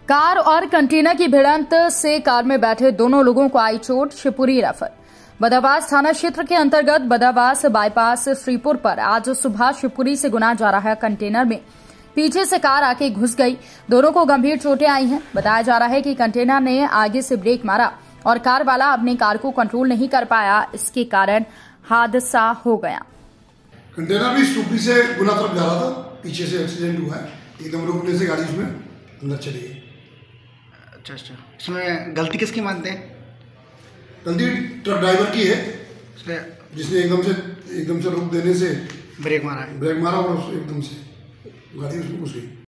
Car और container की भिड़ंत से कार में बैठे दोनों लोगों को आई चोट, शिवपुरी रेफर। बदावास थाना क्षेत्र के अंतर्गत बदावास बाईपास श्रीपुर पर आज सुबह शिवपुरी से गुना जा रहा कंटेनर में पीछे से कार आके घुस गई। दोनों को गंभीर चोटें आई हैं। बताया जा रहा है कि कंटेनर ने आगे से ब्रेक मारा और कार वाला अपनी कार को कंट्रोल नहीं कर पाया, इसके कारण हादसा हो गया। कंटेनर भी शिवपुरी से गुना तरफ जा रहा था, पीछे से एक्सीडेंट हुआ है। एकदम रुकने से गाड़ी उसमें अंदर चली गई। अच्छा, इसमें गलती किसकी मानते हैं? गलती ट्रक ड्राइवर की है, जिसने एकदम से रोक देने से ब्रेक मारा और एकदम से गाड़ी उसमें घुस गई।